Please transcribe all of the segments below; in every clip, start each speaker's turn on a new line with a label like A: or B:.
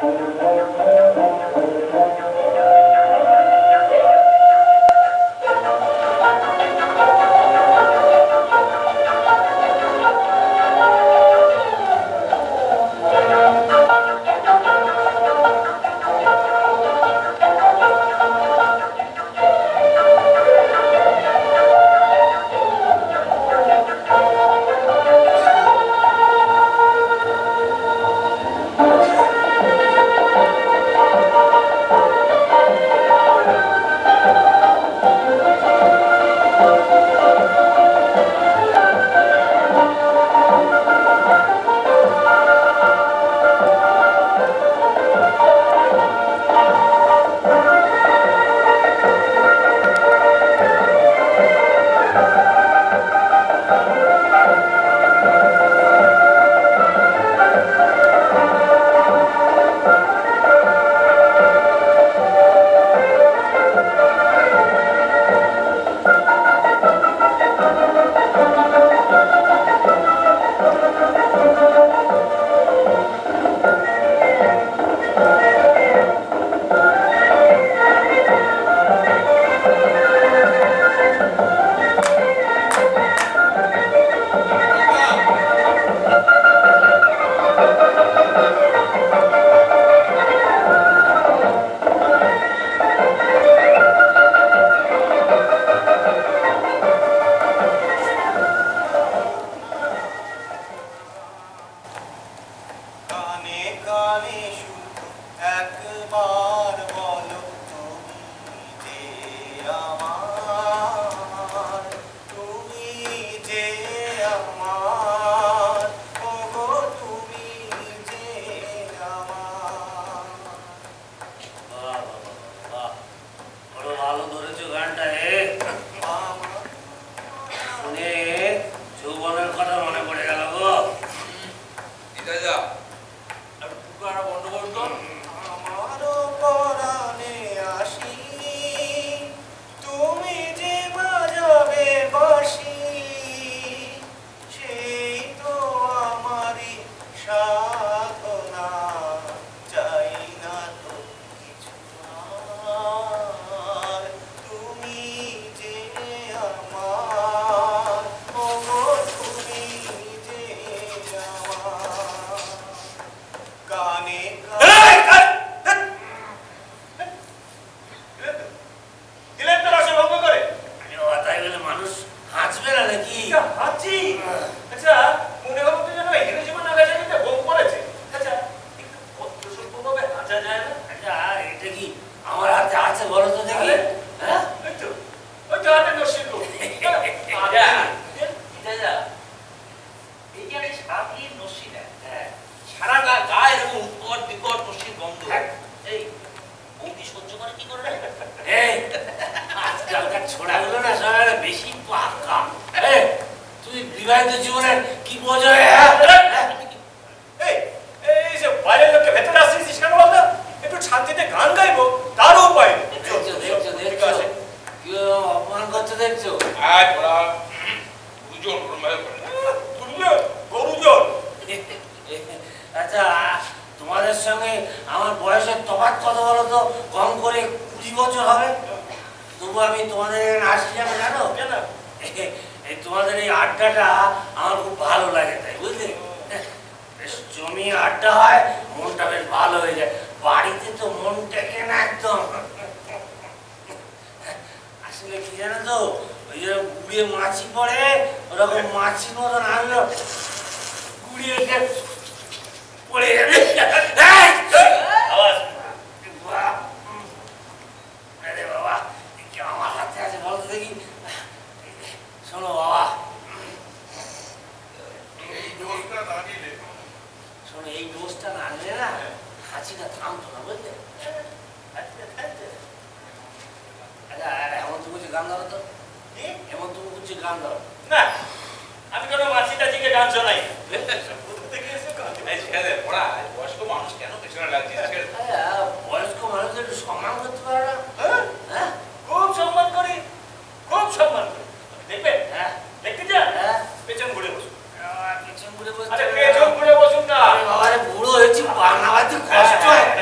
A: বুড়ো হয়েছি বাংলা কষ্ট হয়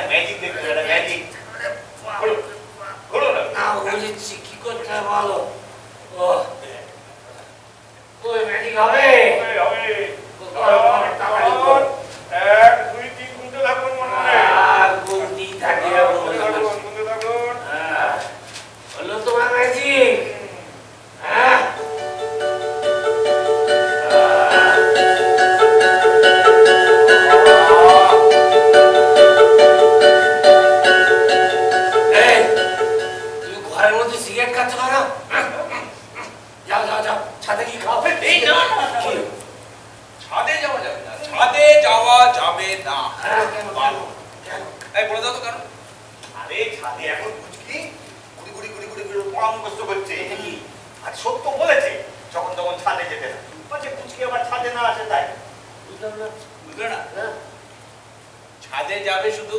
A: এই বলে দাও তো কেন?
B: আরে ছাদে এখন বুঝকি গুড়ি গুড়ি গুড়ি গুড়ি গুড়ি পড়া মুখস্থ করছে কি? আর সত্য বলেছে যখন তখন ছাদে যেতে না। বলছে বুঝকি আবার ছাদে না আসে তাই।
A: বুঝলাম না, বুঝলে না? ছাদে যাবে শুধু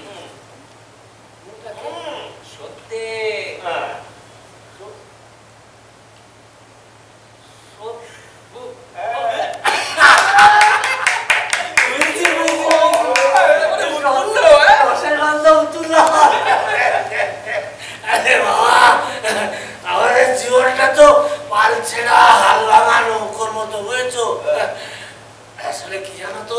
A: সত্যি।
C: আমাদের জীবনটা তো পালছেড়া হাল ভাঙা নৌকোর মতো বুঝেছো। আসলে কি জানো তো,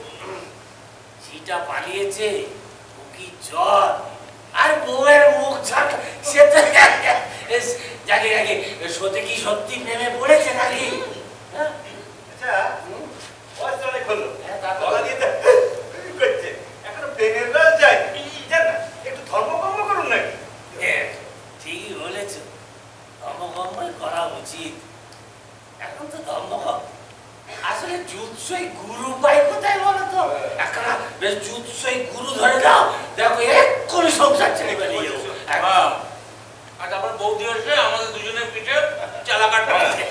C: যেটা পালিয়েছে ও কি জ্বর আর বউয়ের মুখ ঝাঁক, সে তো যাকে যাকে সত্যি কি সত্যি প্রেমে পড়েছে নাকি?
B: আচ্ছা বয়স অনেক হলো, গলা দিয়ে করছে, এখনো প্রেমের বেলা যায় জান না, একটু ধর্মকর্ম করুন নাকি?
C: ঠিকই বলেছ, ধর্মকর্মই করা উচিত। এখন তো ধর্মকর্ম আসলে জুৎসই গুরু পাই কোথায় বলো তো? এখন বেশ জুৎসই গুরু ধরে দাও, দেখো এক্ষুনি সংসার ছেড়ে বেরিয়ে যাবো।
A: আর তারপর বৌদি এসে আমাদের দুজনের পিঠে চালা কাটবে।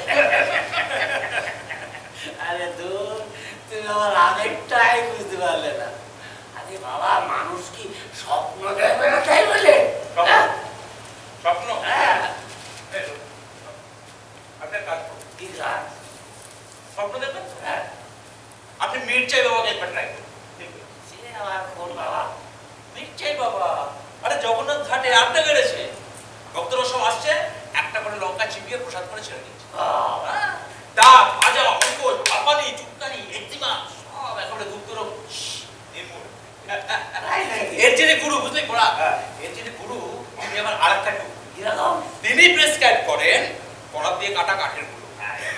C: আরে দূর, তুমি আমার আরেকটাই বুঝতে পারলে না। আরে বাবা, মানুষ কি স্বপ্ন দেখবে না তাই বলে?
A: স্বপ্ন?
C: হ্যাঁ।
A: আপনার কাজ
C: কি কাজ?
A: স্বপ্ন দেখবেন?
C: হ্যাঁ।
A: আপনি মির্চাই বাবাকে একবার ট্রাই করুন।
C: সে আমার কোন বাবা?
A: মির্চাই বাবা, আরে জগন্নাথ ঘাটে আড্ডা গেড়েছে, ভক্তরা সব আসছে, একটা করে লঙ্কা চিবিয়ে প্রসাদ করে ছেড়ে দিচ্ছে। দাঁত, ভাজা, অঙ্কুশ, হাঁপানি, চুটকানি, একজিমা সব একেবারে দুধ নির্মূল। এর জেনে গুরু, বুঝলি পড়া? এর জেনে গুরু তিনি আবার আর একটা গুরু। তিনি প্রেসক্রাইব করেন কড়া দিয়ে কাটা কাঠের গুঁড়ো।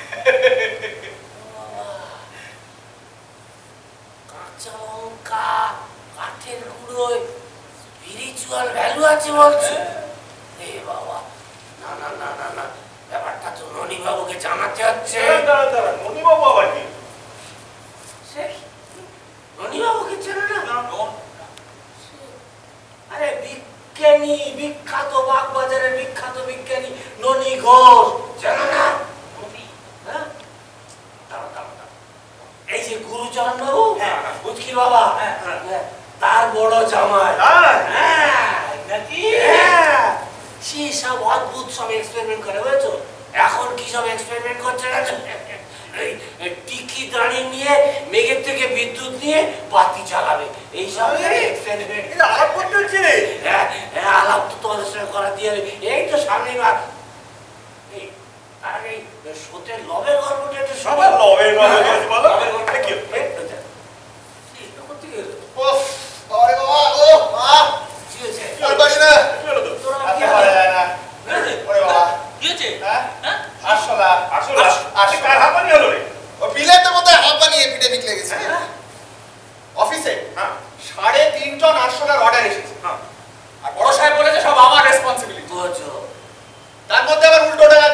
C: কাঁচা লঙ্কা কাঠের গুঁড়োয় স্পিরিচুয়াল ভ্যালু আছে বলছো? এ বাবা, না না না না না, ব্যাপারটা তো ননিবাবুকে জানাতে হচ্ছে।
B: ননিবাবু আবার কি?
C: ননিবাবুকে চেনো না? আরে বিজ্ঞানী, বিখ্যাত বাগবাজারের বিখ্যাত বিজ্ঞানী ননি ঘোষ, জানো না? এই যে গুরুচরণ বাবু, বুঝকি বাবা, তার বড় জামাই।
A: নাকি?
C: সে সব অদ্ভুত সব এক্সপেরিমেন্ট করে বুঝেছো। এখন কি সব এক্সপেরিমেন্ট করছে না, টিকি দাঁড়িয়ে নিয়ে মেঘের থেকে বিদ্যুৎ নিয়ে বাতি চালাবে, এইসব এক্সপেরিমেন্ট।
B: আলাপ করতে হচ্ছে।
C: হ্যাঁ, আলাপ তো তোমাদের সঙ্গে করা দিয়ে এই তো সামনে বার। আর এই সতের লবের গল্পটা একটু
B: সবার লবের গল্প বলো। লবের গল্প কি?
C: করতে গেল
B: ওফ, আরে বাবা, ও মা,
C: কি হয়েছে?
B: আর পারি না। কি হলো তো? আজকে পারা যায় না। ওরে বাবা,
A: কি হয়েছে?
B: হ্যাঁ? আসলা, কার হাঁপানি হলো রে?
D: ও বিলেতের মধ্যে হাঁপানি এপিডেমিক লেগেছে।
B: অফিসে 3.5 টন আরশোলার অর্ডার এসেছে।
A: আর বড় সাহেব বলেছে সব আমার রেসপন্সিবিলিটি।
C: বুঝো,
B: তার মধ্যে আবার উল্টোডাঙার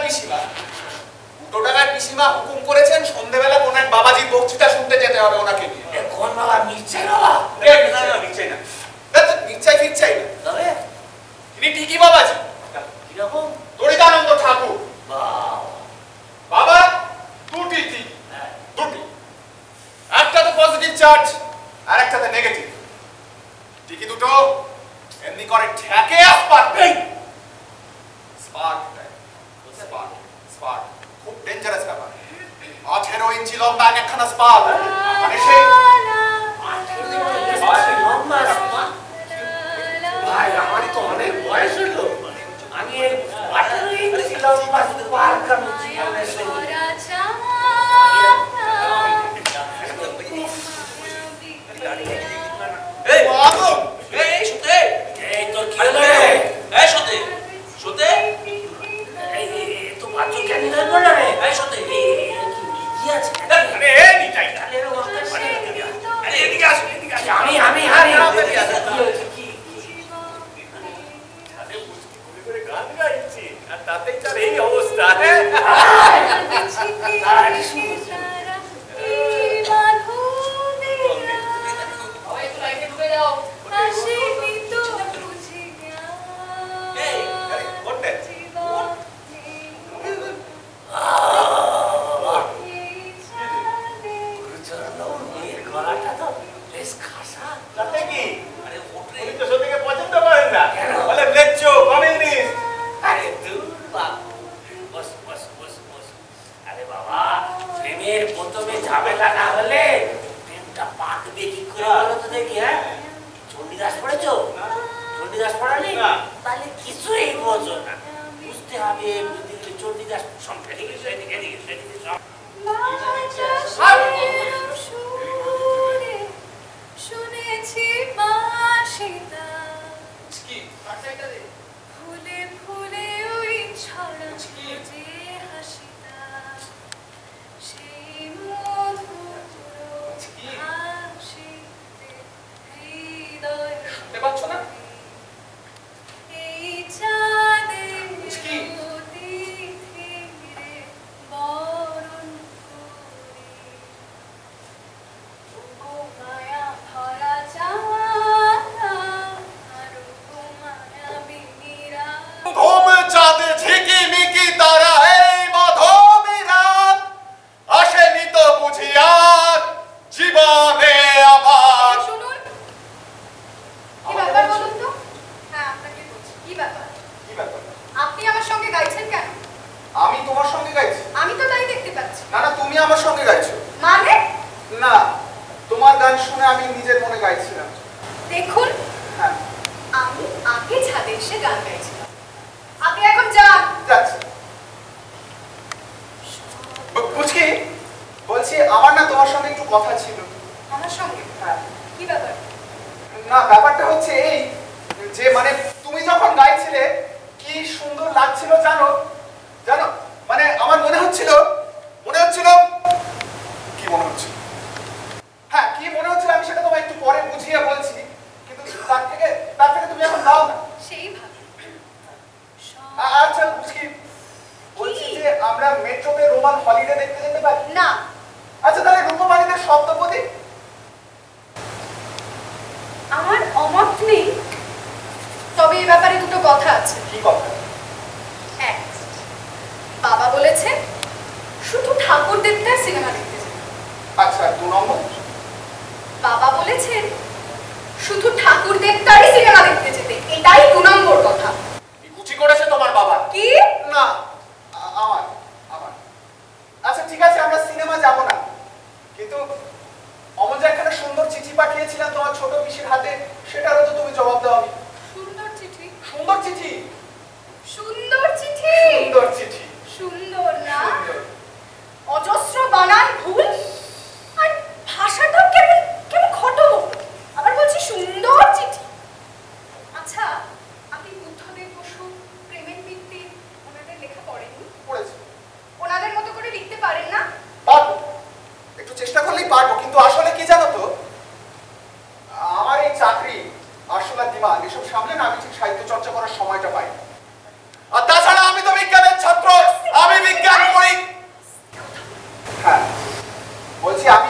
B: পিসিমা হুকুম করেছেন সন্ধ্যেবেলা কোন এক বাবাজির বক্তৃতা শুনতে যেতে হবে ওনাকে নিয়ে।
C: কোন বাবা? মির্চাই বাবা?
B: নিশ্চয়ই না, নিশ্চয় ফিরচাই না,
C: তবে
B: তিনি ঠিকই বাবাজি,
C: কিরকম?
B: তরিতানন্দ ঠাকুর। বাবা দুটি, একটাতে পজিটিভ চার্জ আর একটাতে নেগেটিভ। ঠিকই দুটো এমনি করে ঠেকে স্পার্ক খুব ডেঞ্জারাস ব্যাপার। 18 ইঞ্চি লম্বা একখানা স্পার্ক, মানে সেই
C: ভাই আমার তো অনেক বয়স হলো, আমি 18 ইঞ্চি লম্বা স্পার্ক আমি জীবনে
B: তাতেই তার এই অবস্থা।
C: দেখি, হ্যাঁ? চণ্ডীদাস পড়েছো? চণ্ডীদাস পড়ালি? তাহলে কিছুই বোঝো না। বুঝতে হবে, বুঝতে গেলে চণ্ডীদাস সব এদিকে সব।
E: শুনেছি বাঁশিটা
A: কি
E: ফুলে ফুলে ওই ছড়া যে হাসিটা সেই মধুর হাসিতে হৃদয়
A: শুনতে পাচ্ছ না?
E: এই চাঁদের তিথিরে বরণ করি ও মায়া ভরা চাঁদ আর মায়া বিনিরা
D: ঘুম চাঁদ ঝিকিমিকি তারা এই মধুমি রাত আসেনি তো বুঝিয়ার জীবনে আমার।
E: শুনুন কি ব্যাপার বলুন তো? হ্যাঁ আপনাকে বলছি কি ব্যাপার?
B: কি ব্যাপার?
E: আপনি আমার সঙ্গে গাইছেন কেন?
B: আমি তোমার সঙ্গে গাইছি?
E: আমি তো তাই দেখতে পাচ্ছি।
B: না না, তুমি আমার সঙ্গে গাইছো।
E: মানে
B: না, তোমার গান শুনে আমি নিজের মনে গাইছিলাম।
E: দেখুন
B: হ্যাঁ,
E: আমি আগে ছাদে এসে গান গাইছিলাম, আপনি এখন যান।
B: যাচ্ছি। বুঝকি, বলছি আমার না তোমার সঙ্গে একটু কথা ছিল।
E: আমার সঙ্গে?
B: হ্যাঁ।
E: কি ব্যাপার?
B: না, ব্যাপারটা হচ্ছে এই যে মানে তুমি যখন গাইছিলে কি সুন্দর লাগছিল জানো জানো মানে আমার মনে হচ্ছিল কি মনে হচ্ছিল, হ্যাঁ কি মনে হচ্ছিল আমি সেটা তোমায় একটু পরে বুঝিয়ে বলছি, কিন্তু তার থেকে তুমি এখন দাও না।
E: সেই ভাবে
B: আচ্ছা বুঝকি, বলছি যে আমরা মেট্রোতে রোমান হলিডে দেখতে যেতে পারি?
E: না।
B: আচ্ছা তাহলে রূপবাণীদের সপ্তপদী?
E: আমার অমত নেই, তবে এই ব্যাপারে দুটো কথা আছে।
B: কি কথা?
E: এক, বাবা বলেছেন শুধু ঠাকুর দেবতার সিনেমা দেখতে যেতে।
B: আচ্ছা 2 নম্বর,
E: বাবা বলেছেন শুধু ঠাকুর দেবতারই সিনেমা দেখতে যেতে, এটাই 2 নম্বর কথা।
B: কুচি করেছে তোমার বাবা?
E: কি
B: না, আমার আমার আচ্ছা ঠিক আছে, আমরা সিনেমা যাব না, কিন্তু অমন যে একখানা সুন্দর চিঠি পাঠিয়েছিলাম তোমার ছোট পিসির হাতে, সেটারও তো তুমি জবাব দাওনি।
E: সুন্দর চিঠি?
B: সুন্দর চিঠি?
E: সুন্দর চিঠি?
B: সুন্দর চিঠি।
E: সুন্দর না,
B: সুন্দর।
E: অজস্র বানান ভুল আর ভাষাটা কেমন কেমন খটোমটো, আবার বলছি সুন্দর চিঠি। আচ্ছা আপনি বুদ্ধদেব বসু, প্রেমের বৃত্তি ওনাদের লেখা পড়েননি?
B: পড়েছি।
E: ওনাদের মতো করে লিখতে পারেন না?
B: পারবো, একটু চেষ্টা করলেই পারবো, কিন্তু আসলে কি জানো তো, আমার এই চাকরি আসলে দিমাগ এসব সামলে না আমি ঠিক সাহিত্য চর্চা করার সময়টা পাই না। আর তাছাড়া আমি তো বিজ্ঞানের ছাত্র, আমি বিজ্ঞান পড়ি। হ্যাঁ বলছি আমি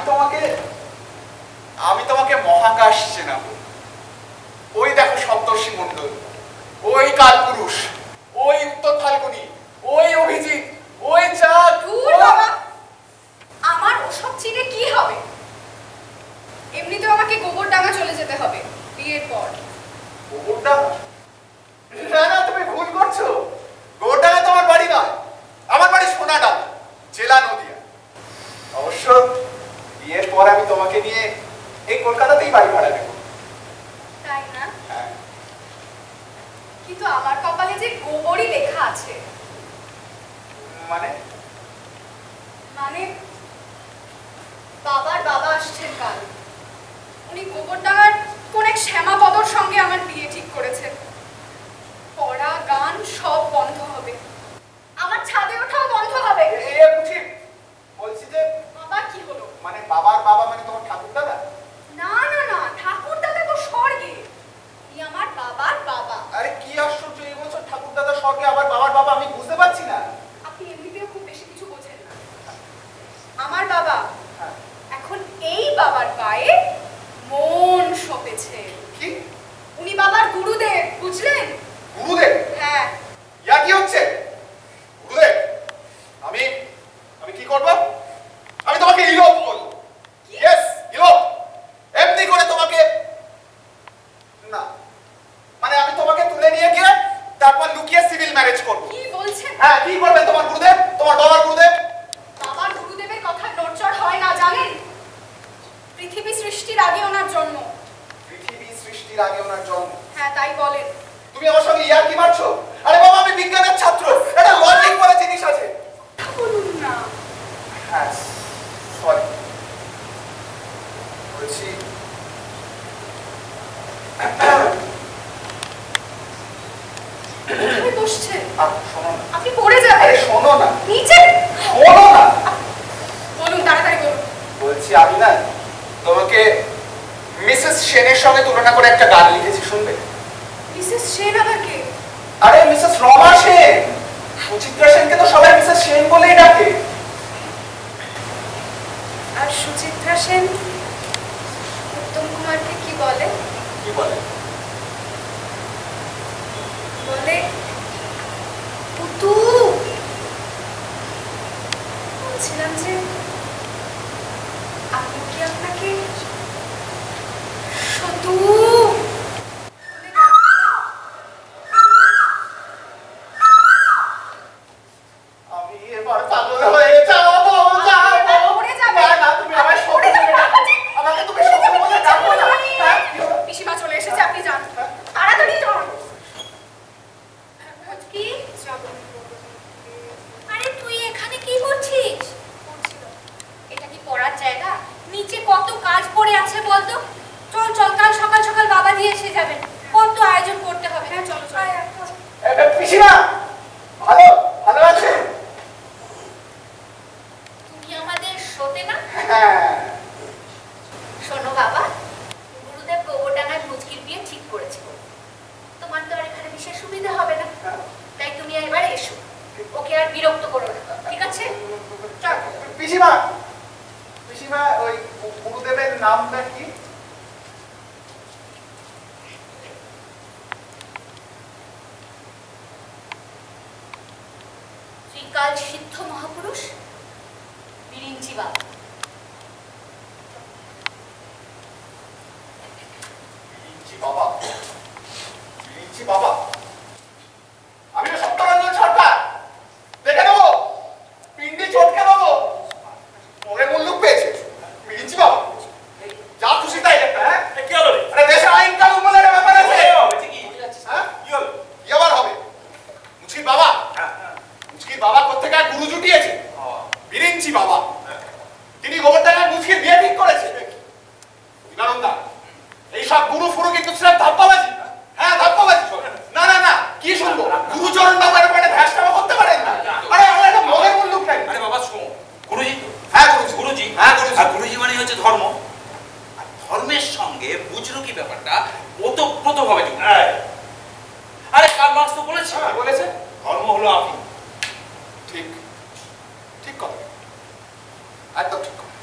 B: তোমাকে মহাকাশ চেনাবো। ওই দেখো সপ্তর্ষি মণ্ডল, ওই কালপুরুষ, ওই উত্তর ফাল্গুনি, ওই অভিজিৎ, ওই চাঁদ।
E: দূর বাবা, আমার ওসব চিনে কি হবে? এমনিতেও আমাকে গোবরডাঙ্গা চলে যেতে হবে বিয়ের পর।
B: গোবরডাঙ্গা? না না, তুমি ভুল করছো। গোবরডাঙ্গা তোমার বাড়ি নয়, আমার বাড়ি সোনাডাঙ্গা, জেলা নদিয়া। অবশ্য বিয়ের পর আমি তোমাকে নিয়ে এই কলকাতাতেই বাড়ি ভাড়া নেব।
E: তাই না?
B: হ্যাঁ।
E: কিন্তু আমার কপালে যে গোবরই লেখা আছে।
B: মানে?
E: মানে বাবার বাবা আসছেন কাল, উনি গোবরডাঙ্গার কোন এক শ্যামাপদর সঙ্গে আমার বিয়ে ঠিক করেছেন। পড়া গান সব বন্ধ হবে, আমার ছাদে ওঠাও বন্ধ হবে।
B: বুঝি, বলছি যে
E: বাবা কি হলো?
B: মানে বাবার বাবা মানে তোমার ঠাকুর দাদা?
E: না না না, ঠাকুর দাদা তো স্বর্গে, উনি আমার বাবার বাবা।
B: আরে কি আশ্চর্য, এই বছর ঠাকুর দাদা স্বর্গে, আবার বাবার বাবা, আমি বুঝতে পারছি না।
E: আপনি এমনিতেও খুব বেশি কিছু বোঝেন না। আমার বাবা
B: হ্যাঁ।
E: এখন এই বাবার পায়ে মন সপেছে।
B: কি?
E: উনি বাবার গুরুদেব, বুঝলেন?
B: গুরুদেব?
E: হ্যাঁ।
B: ইয়া কি হচ্ছে? মুচকির আগে ওনার জন্ম।
E: হ্যাঁ তাই বলেন।
B: তুমি আমার সঙ্গে ইয়ার কি মারছো? আরে বাবা আমি বিজ্ঞানের ছাত্র, এটা লজিক বলে জিনিস আছে।
E: বলুন না।
B: হ্যাঁ সরি, বলছি
E: বসছে
B: শোনো না।
E: আপনি পড়ে যাবেন।
B: আরে শোনো না,
E: নিচে
B: শোনো না।
E: বলুন তাড়াতাড়ি বলুন।
B: বলছি আমি না তোমাকে মিসেস সেনের সঙ্গে তুলনা করে একটা গান লিখেছি, শুনবে?
E: মিসেস সেন আবার কে?
B: আরে মিসেস রমা সেন। সুচিত্রা সেনকে তো সবাই মিসেস সেন বলেই ডাকে।
E: আর সুচিত্রা সেন উত্তম কুমারকে কি বলে?
B: কি বলে?
E: বলে পুতু। বলছিলাম যে আপনি কি আপনাকে সতু
B: আমি এবার পাগল হয়ে যাবো। আমাকে তুমি সতু বলে ডাকো না। হ্যাঁ?
E: পিসিমা চলে এসেছে, আপনি যান তাড়াতাড়ি যান। কি
F: আরে তুই এখানে কি করছিস? এটা কি পড়ার জায়গা? নিচে কত কাজ পড়ে আছে বলতো। চল চল, কাল সকাল সকাল বাবা দিয়ে এসে যাবেন, কত আয়োজন করতে হবে। হ্যাঁ চলো চল।
B: পিসিমা ভালো ভালো আছে?
F: তুমি আমাদের শোতে না?
B: হ্যাঁ।
F: শোনো বাবা, গুরুদেব গোবরডাঙ্গায় মুচকির বিয়ে ঠিক করেছে। তোমার তো আর এখানে বিশেষ সুবিধা হবে না, তাই তুমি এবার এসো, ওকে আর বিরক্ত করো না, ঠিক আছে? চল।
B: পিসিমা পিসিমা ওই গুরুদেবের নামটা কি?
F: ত্রিকাল সিদ্ধ মহাপুরুষ বিরিঞ্চি বাবা।
B: বাবা বাবা আমি তো সত্যরঞ্জন সরকার, দেখে দেবো, পিন্ডি চটকে দেবো। মনে মুল্লুক পেয়েছে মিরিঞ্চি বাবা, যা খুশি তাই একটা। হ্যাঁ
A: কি হলো রে?
B: আরে দেশে আইন কানুন বলে একটা ব্যাপার আছে। হ্যাঁ
A: কি হলো?
B: কি আবার হবে? মুচকির বাবা, মুচকির বাবা কোত্থেকে এক গুরু জুটিয়েছে, বিরিঞ্চি বাবা। তিনি গোবরডাঙ্গায় মুচকির বিয়ে ঠিক করেছে। বিনানন্দা এইসব গুরু ফুরু কিন্তু ছিলেন ধাপ্পাবাজি। হ্যাঁ ধাপ্পাবাজি। না না না, কি শুনবো? গুরুচরণ বাবার ব্যাপারে ধ্যাসটামা করতে পারেন না। আরে আমার একটা মনের মুল্লুক নাই।
A: আরে বাবা শোন, গুরুজি তো?
B: হ্যাঁ গুরুজি।
A: গুরুজি,
B: হ্যাঁ গুরুজি।
A: আর গুরুজি মানে হচ্ছে ধর্ম। আর ধর্মের সঙ্গে বুজরুকি ব্যাপারটা ওতপ্রোতভাবে যুক্ত। আরে কার্ল মার্কস তো বলেছে,
B: বলেছে
A: ধর্ম হলো আপনি।
B: ঠিক ঠিক কথা, একদম ঠিক কথা।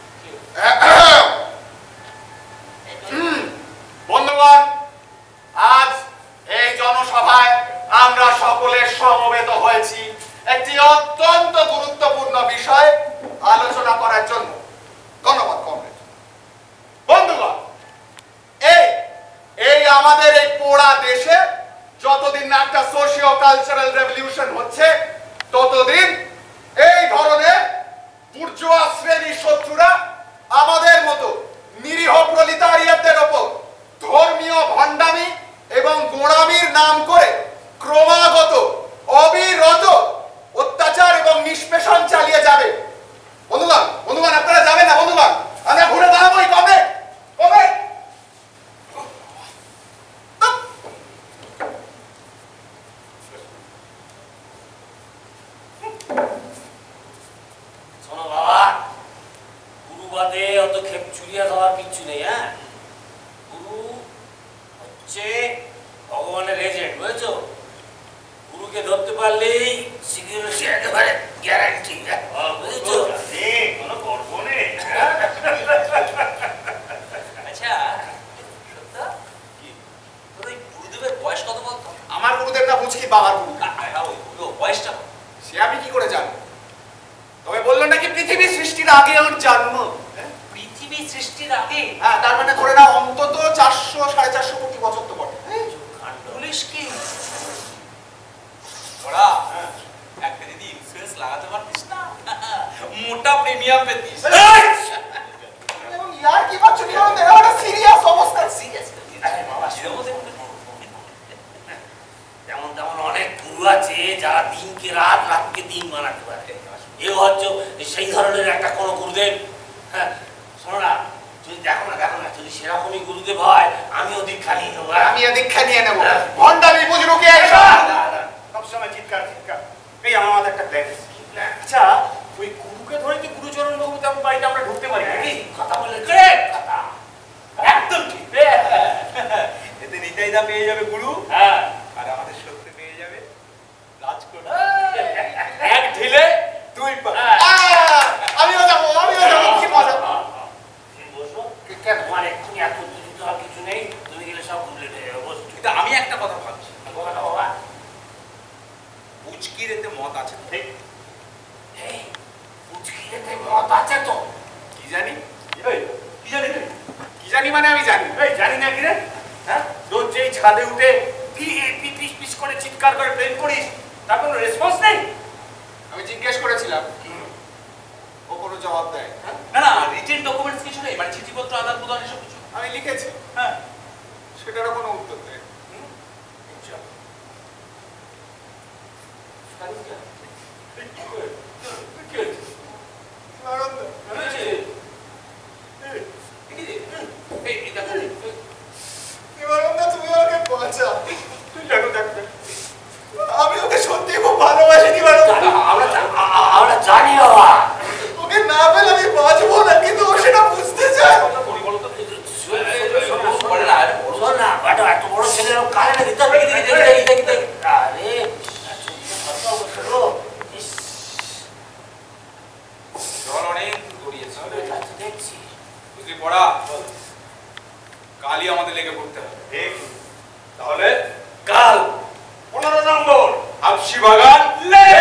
B: বন্ধুগণ, আজ এই জনসভায় আমরা সকলে সমবেত হয়েছি একটি অত্যন্ত গুরুত্বপূর্ণ বিষয় আলোচনা করার জন্য। ধন্যবাদ কমরেড। বন্ধুগণ, এই আমাদের এই পোড়া দেশে যতদিন না একটা সোশিও কালচারাল রেভলিউশন হচ্ছে, ততদিন এই ধরনের বুর্জোয়া শ্রেণীর শত্রুরা আমাদের মতো নিরীহ প্রলিতারিয়াতদের ওপর ধর্মীয় ভণ্ডামি এবং গোঁড়ামির নাম করে ক্রমাগত অবিরত অত্যাচার এবং নিষ্পেষণ চালিয়ে যাবে। বন্ধুগণ বন্ধুগণ আপনারা যাবেন না বন্ধুগণ, আমরা ঘুরে দাঁড়াবোই। কবে কবে
C: শোনো বাবা, গুরু বাদে অত খেপ চুরিয়া দেওয়ার কিচ্ছু নেই। হ্যাঁ, গুরু হচ্ছে ভগবানের এজেন্ট, বুঝেছো? গুরুকে ধরতে পারলেই সিকিউরিটি একেবারে গ্যারান্টি, বুঝেছো?
A: কোনো গর্ব নেই। আচ্ছা সত্য কি তোর ওই গুরুদেবের বয়স কত বলতো?
B: আমার গুরুদেব না মুচকি বাবার গুরু,
A: ওই বয়সটা কত?
B: সে আমি কি করে জানবো? তবে বললো নাকি পৃথিবী সৃষ্টির আগে ওর জন্ম।
A: পৃথিবী সৃষ্টির আগে?
B: হ্যাঁ, তার মানে ধরে নাও অন্তত 400-450 কোটি বছর তো বটে।
A: পুলিশ কি ওরা একটা দিদি ইন্স্যুরেন্স লাগাতে পারতিস না? মোটা প্রিমিয়াম পেতিস।
B: এবং ইয়ার কি পাচ্ছ কি বলতে, এটা একটা সিরিয়াস অবস্থা।
A: সিরিয়াস
B: বাবা
C: সিন বানাতে পারে। এ হচ্ছে সেই ধরনের একটা কোনো গুরুদেব। হ্যাঁ শোনো না, যদি দেখো না যদি সেরকমই গুরুদেব হয় আমিও দীক্ষা নিয়ে নেবো।
B: আমিও দীক্ষা নিয়ে নেবো। ভণ্ডামি বুঝলো কি
G: সবসময় চিৎকার। এই আমার মাথায় একটা প্ল্যান। আচ্ছা ওই গুরুকে ধরে কি গুরুচরণ বাবু বাড়িতে আমরা ঢুকতে পারি নাকি?
C: কথা বলে গ্রেট কথা, একদম ঠিক।
A: এতে নিতাইদা পেয়ে যাবে গুরু,
C: হ্যাঁ
A: আর আমাদের সত্যি পেয়ে যাবে রাজকোট। এক ঢিলে দুই পা।
B: আমিও যাবো কি মজা।
C: তুমি বসো, তোমার এক্ষুনি এত উত্তেজিত হওয়ার কিছু নেই, তুমি গেলে সব কমপ্লিট হয়ে যাবে। বসো।
A: কিন্তু আমি একটা কথা ভাবছি,
C: কথাটা বাবা
A: পুচকির এতে মত আছে তো?
C: এই পুচকিরেতে মত আছে তো?
G: কি জানি
A: কি জানি তুই?
G: কি জানি মানে আমি জানি। এই জানি না কি রে? হ্যাঁ রোজ যেই ছাদে উঠে পিস পিস করে চিৎকার করে প্রেম করিস, তার কোনো রেসপন্স নেই।
B: আমি জিজ্ঞেস করেছিলাম, ও কোনো জবাব দেয়।
A: না না, রিটেন ডকুমেন্টস কিছু নেই, মানে চিঠিপত্র আদান প্রদান এসব কিছু?
B: আমি লিখেছি,
A: হ্যাঁ,
B: সেটারও কোনো উত্তর দেয়। তুমি আমাকে বাঁচাও। আমি ওকে সত্যি খুব ভালোবাসি।
C: আমরা জানি বাবা।
B: ওকে না পেলে আমি বাঁচবো না, কিন্তু ও সেটা বুঝতে চায়।
C: শোন না, এত বড় ছেলে কানে না দিতে হবে। আরে
A: জল অনেক গড়িয়েছে,
C: দেখছি
A: বুঝলি পড়া, কালই আমাদের লেগে পড়তে হবে। তাহলে কাল 15 নম্বর হাফসি বাগান লে।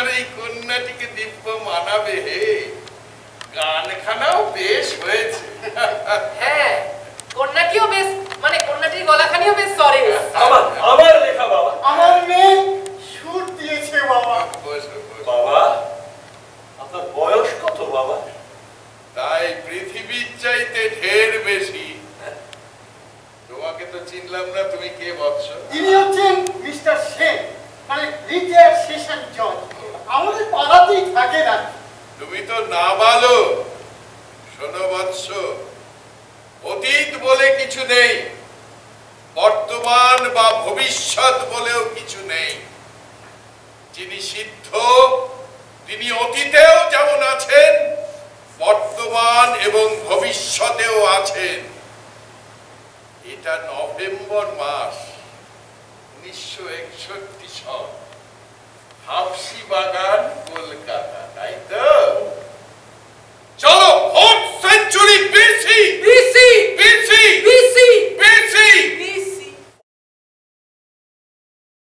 D: আমার এই কন্যাটিকে দিব্য মানাবে হে। গানখানাও বেশ হয়েছে।
H: হ্যাঁ, কন্যাটিও বেশ, মানে কন্যাটির গলাখানিও বেশ সরেস।
A: আমার লেখা বাবা।
I: আমার মেয়ে সুর দিয়েছে বাবা।
D: বসো, বসো।
A: বাবা, আপনার বয়স কত বাবা?
D: তাই পৃথিবীর চাইতে ঢের বেশি। তোমাকে তো চিনলাম না, তুমি কে বৎস?
I: ইনি হচ্ছেন মিস্টার সেন, মানে রিটায়ার্ড সেশন জজ, আমাদের পাড়াতেই থাকে না।
D: তুমি তো নাবালক। শোনো বৎস, অতীত বলে কিছু নেই, বর্তমান বা ভবিষ্যৎ বলেও কিছু নেই। যিনি সিদ্ধ তিনি অতীতেও যেমন আছেন, বর্তমান এবং ভবিষ্যতেও আছেন। এটা নভেম্বর মাস 1961 সন, হাফসি বাগান, কলকাতা, তাই তো?